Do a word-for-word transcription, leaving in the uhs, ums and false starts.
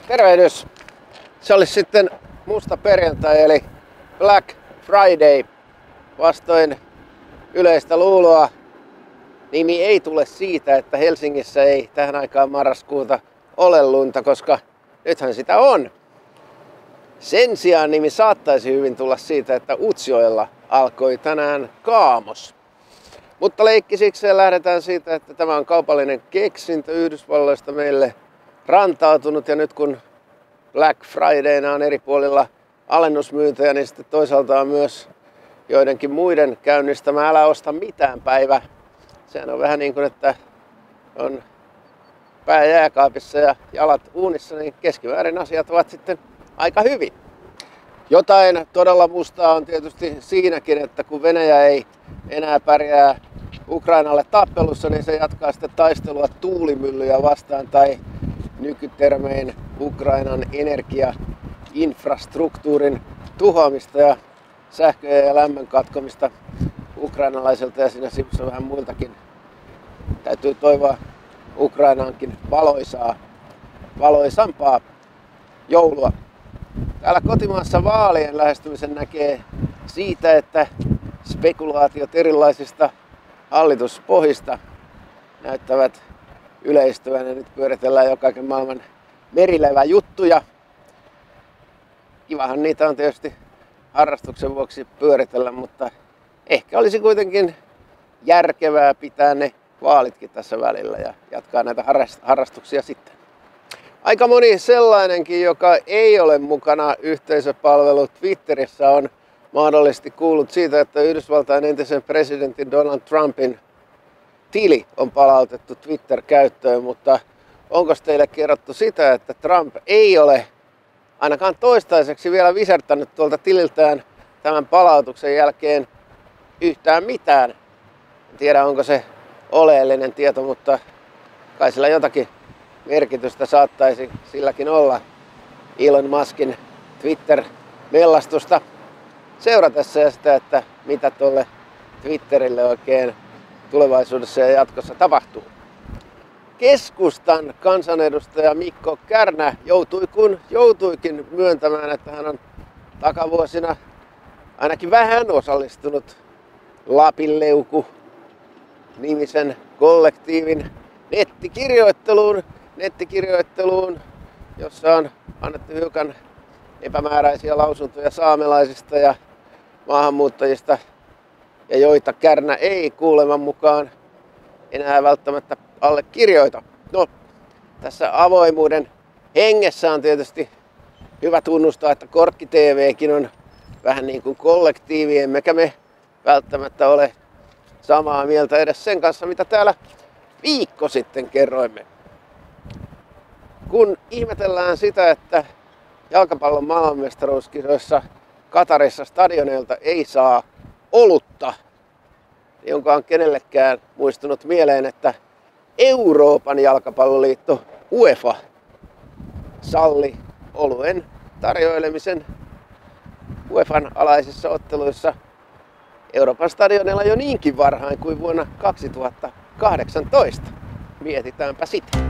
Tervehdys! Se olisi sitten musta perjantai eli Black Friday. Vastoin yleistä luuloa nimi ei tule siitä, että Helsingissä ei tähän aikaan marraskuuta ole lunta, koska nythän sitä on. Sen sijaan nimi saattaisi hyvin tulla siitä, että Utsjoella alkoi tänään kaamos. Mutta leikkisikseen lähdetään siitä, että tämä on kaupallinen keksintö Yhdysvalloista meille rantautunut, ja nyt kun Black Fridayna on eri puolilla alennusmyyntejä, niin sitten toisaalta on myös joidenkin muiden käynnistämä älä osta mitään päivä. Sehän on vähän niin kuin, että on pää jääkaapissa ja jalat uunissa, niin keskimäärin asiat ovat sitten aika hyvin. Jotain todella mustaa on tietysti siinäkin, että kun Venäjä ei enää pärjää Ukrainalle tappelussa, niin se jatkaa sitten taistelua tuulimyllyjä vastaan tai nykytermein Ukrainan energiainfrastruktuurin tuhoamista ja sähköjen ja lämmön katkomista ukrainalaisilta ja siinä sivussa vähän muiltakin. Täytyy toivoa Ukrainaankin valoisaa, valoisampaa joulua. Täällä kotimaassa vaalien lähestymisen näkee siitä, että spekulaatiot erilaisista hallituspohjista näyttävät yleistyvän ja nyt pyöritellään jo kaiken maailman merileväjuttuja. Kivahan niitä on tietysti harrastuksen vuoksi pyöritellä, mutta ehkä olisi kuitenkin järkevää pitää ne vaalitkin tässä välillä ja jatkaa näitä harrastuksia sitten. Aika moni sellainenkin, joka ei ole mukana yhteisöpalvelu Twitterissä, on mahdollisesti kuullut siitä, että Yhdysvaltain entisen presidentin Donald Trumpin tili on palautettu Twitter-käyttöön, mutta onko teille kerrottu sitä, että Trump ei ole ainakaan toistaiseksi vielä visertänyt tuolta tililtään tämän palautuksen jälkeen yhtään mitään? En tiedä, onko se oleellinen tieto, mutta kai sillä jotakin merkitystä saattaisi silläkin olla Elon Muskin Twitter-mellastusta seuratessa ja sitä, että mitä tuolle Twitterille oikein tulevaisuudessa ja jatkossa tapahtuu. Keskustan kansanedustaja Mikko Kärnä joutui kun joutuikin myöntämään, että hän on takavuosina ainakin vähän osallistunut Lapinleuku nimisen kollektiivin nettikirjoitteluun, nettikirjoitteluun, jossa on annettu hiukan epämääräisiä lausuntoja saamelaisista ja maahanmuuttajista, ja joita Kärnä ei kuuleman mukaan enää välttämättä allekirjoita. No, tässä avoimuuden hengessä on tietysti hyvä tunnustaa, että Korkki T V:kin on vähän niin kuin kollektiivi, emmekä me välttämättä ole samaa mieltä edes sen kanssa, mitä täällä viikko sitten kerroimme. Kun ihmetellään sitä, että jalkapallon maailmanmestaruuskisoissa Katarissa stadioneilta ei saa olutta, jonka on kenellekään muistunut mieleen, että Euroopan jalkapalloliitto UEFA salli oluen tarjoilemisen UEFan alaisissa otteluissa Euroopan stadioneilla jo niinkin varhain kuin vuonna kaksituhattakahdeksantoista. Mietitäänpä sitä.